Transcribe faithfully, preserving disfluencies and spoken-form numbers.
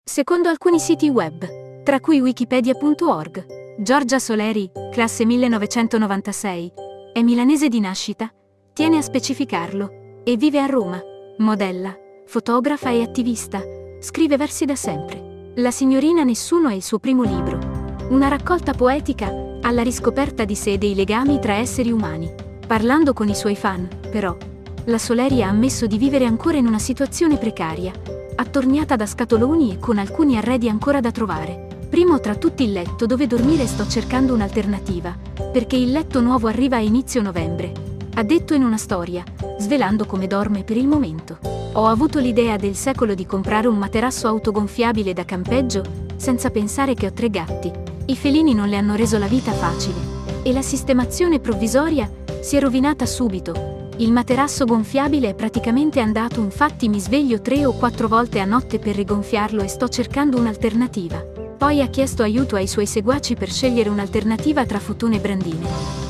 Secondo alcuni siti web, tra cui wikipedia punto org, Giorgia Soleri, classe millenovecentonovantasei, è milanese di nascita, tiene a specificarlo, e vive a Roma. Modella, fotografa e attivista, scrive versi da sempre. La signorina Nessuno è il suo primo libro, una raccolta poetica alla riscoperta di sé e dei legami tra esseri umani. Parlando con i suoi fan, però, la Soleri ha ammesso di vivere ancora in una situazione precaria, attorniata da scatoloni e con alcuni arredi ancora da trovare. Primo tra tutti il letto dove dormire, sto cercando un'alternativa, perché il letto nuovo arriva a inizio novembre. Ha detto in una storia, svelando come dorme per il momento. Ho avuto l'idea del secolo di comprare un materasso autogonfiabile da campeggio, senza pensare che ho tre gatti. I felini non le hanno reso la vita facile, e la sistemazione provvisoria si è rovinata subito. Il materasso gonfiabile è praticamente andato, infatti mi sveglio tre o quattro volte a notte per rigonfiarlo e sto cercando un'alternativa. Poi ha chiesto aiuto ai suoi seguaci per scegliere un'alternativa tra futone e brandine.